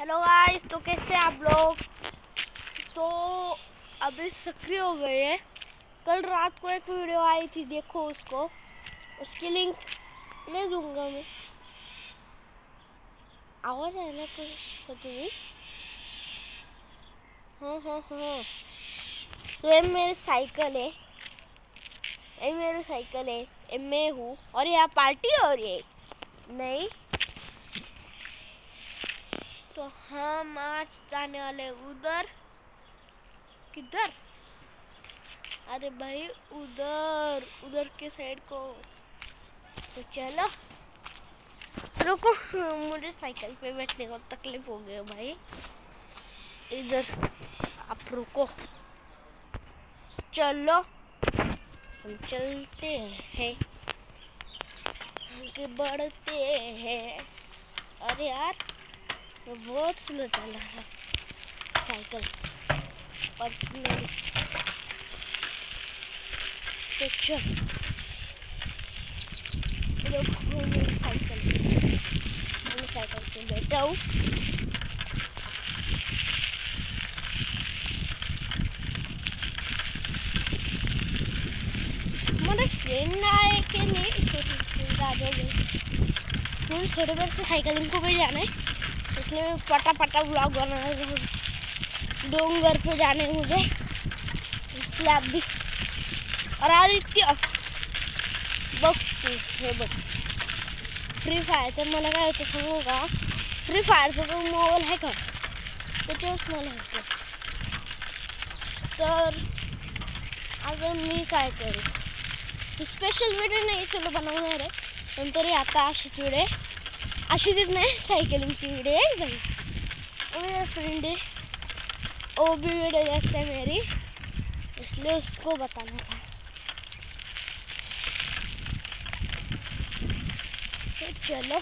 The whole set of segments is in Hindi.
हेलो गाइस, तो कैसे आप लोग। तो अभी सक्रिय हो गए हैं। कल रात को एक वीडियो आई थी, देखो उसको, उसकी लिंक नहीं दूंगा मैं। आवाज है ना कुछ भी। हाँ। तो ये मेरी साइकिल है, ये मैं हूँ और यहाँ पार्टी हो रही है। नहीं तो हम आज जाने वाले उधर। किधर? अरे भाई उधर के साइड को। तो चलो रुको, मुझे साइकिल पे बैठने को तकलीफ हो गई भाई। इधर आप रुको, चलो हम चलते हैं, आगे बढ़ते हैं। अरे यार बहुत स्लो चल रहा है साइकिल पर्सनली। तो चल देखो, मैं साइकिल पे बैठा हूँ। हमारे फ्रेंड आए कि नहीं, छोटे फ्रेंड आ जाओगे। मुझे थोड़ी देर से साइकिलिंग को भी जाना है, इसलिए मैं फटाफटा ब्लॉग बना रहा हूँ। डोंगर पे जाने हैं मुझे, इसलिए आप भी। और आदित्य बघ फ्री फायरचं मला काय होतं सांगू का, फ्री फायरचा तो मोबाईल आहे का त्याच्यावरच मला होतं. तर अगर मी काय करू, स्पेशल व्हिडिओ नाही चलो बनवणार आहे, पण तरी आता अशीच व्हिडिओ, अशी तर नाही साइकिलिंग की वीडियो है भाई. और मेरा फ्रेंड है, वो भी वीडियो देखता है मेरी, इसलिए उसको बताना था. तो चलो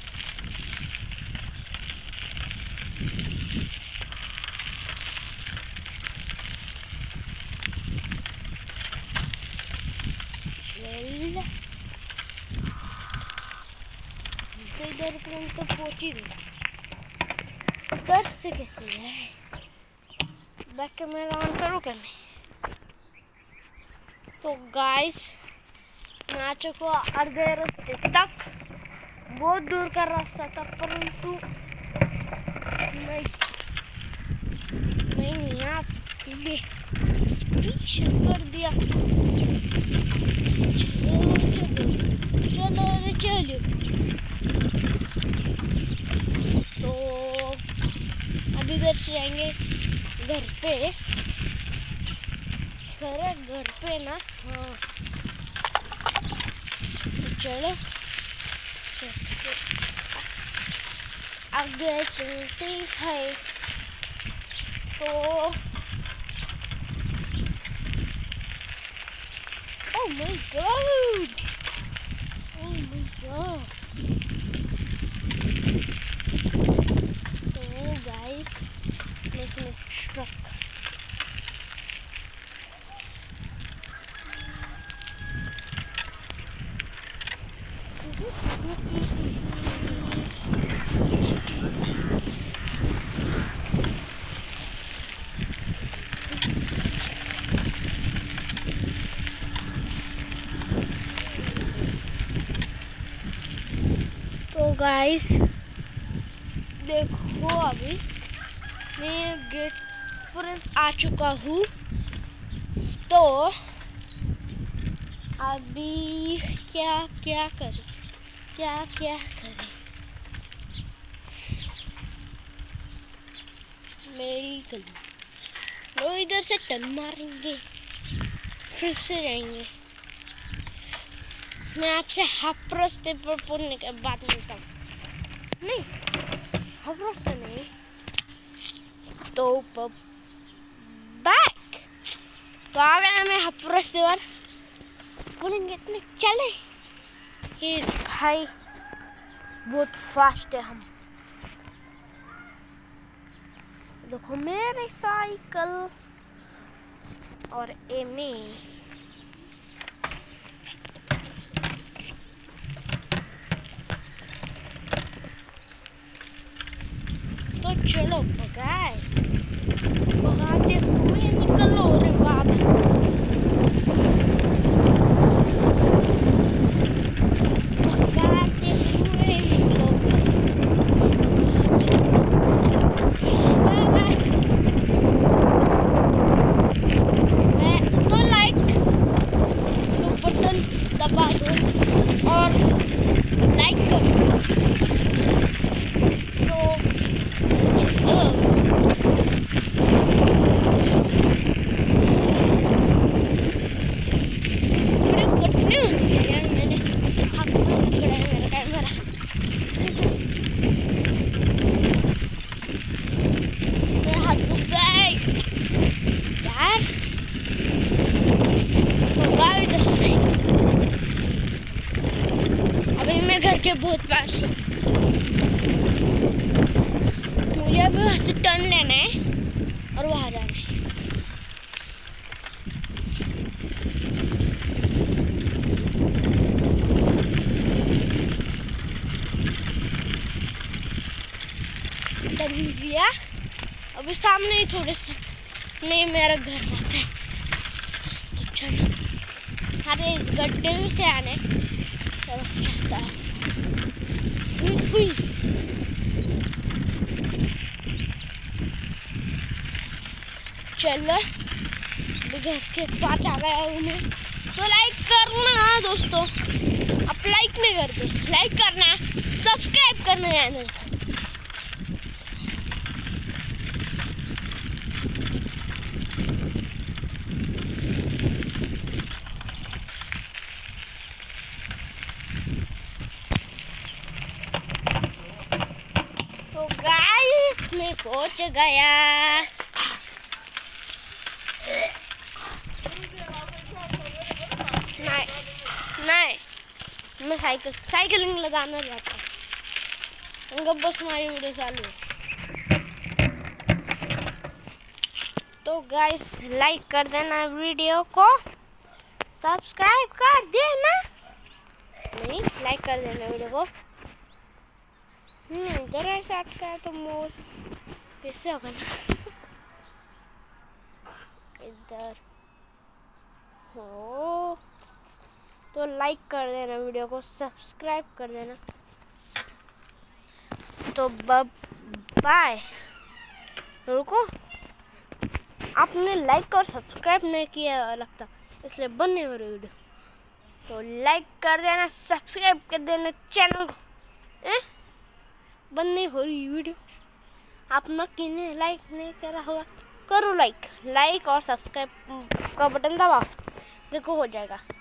तो इधर पर्यंत पहुंची गई. उधर से कैसे है, बैक कैमरा ऑन करूँ क्या मैं. तो गाइस मैं आ चुका आधे रास्ते तक, बहुत दूर का रास्ता था, परंतु नहीं यहाँ लिए स्पीड कर दिया. चलो तो अभी इधर से जाएंगे घर पे. घर पे ना, हाँ तो चलो आगे चलते हैं. तो oh my god, तो गाइस लेकिन ट्रक गाइस देखो, अभी मैं गेट पर आ चुका हूँ. तो अभी क्या करें. मेरी गली लो, इधर से टर्न मारेंगे, फिर से जाएंगे. मैं आपसे हाफ रास्ते पर पहुंचने के बाद मिलता हूँ. नहीं हाफ रास्ते नहीं तो बैक. तो आ गए हमें हाफ रास्ते पर, बोलेंगे इतने चले. ये भाई बहुत फास्ट है हम. देखो मेरी साइकिल और एमी. तो चलो भगाए, भगाते हुए निकलो रे बाबा। भगाते हुए निकलो बाबा। तो लाइक तो बटन दबा दो और लाइक करो। अभी मैं घर के बहुत पास हूँ, मुझे अभी वहाँ से टर्न लेना है और वहाँ जाना है। टर्न लिया, अभी सामने ही थोड़े से नहीं मेरा घर रहता है। तो चलो, अरे इस गड्ढे में से आने चलो रहता है। चलो घर के पास आ गया हूँ मैं। तो लाइक करना दोस्तों, आप लाइक नहीं करते, लाइक करना, सब्सक्राइब करना चैनल। तो गाइस मैं पहुंच गया। नहीं, मैं साइकिलिंग लगाना चाहता हूँ। बस हमारी वीडियो चालू है। तो गाइस लाइक कर देना वीडियो को, सब्सक्राइब कर देना, नहीं लाइक कर देना वीडियो को। इधर ऐसा अटका है तो मोर कैसे होगा ना। इधर हो तो लाइक कर देना वीडियो को, सब्सक्राइब कर देना। तो बाय। रुको, आपने लाइक और सब्सक्राइब नहीं किया लगता, इसलिए बंद नहीं हो रही वीडियो। तो लाइक कर देना, सब्सक्राइब कर देना चैनल को। बंद नहीं हो रही वीडियो, आप किन्हें लाइक नहीं करा होगा, करो लाइक और सब्सक्राइब का बटन दबाओ, देखो हो जाएगा।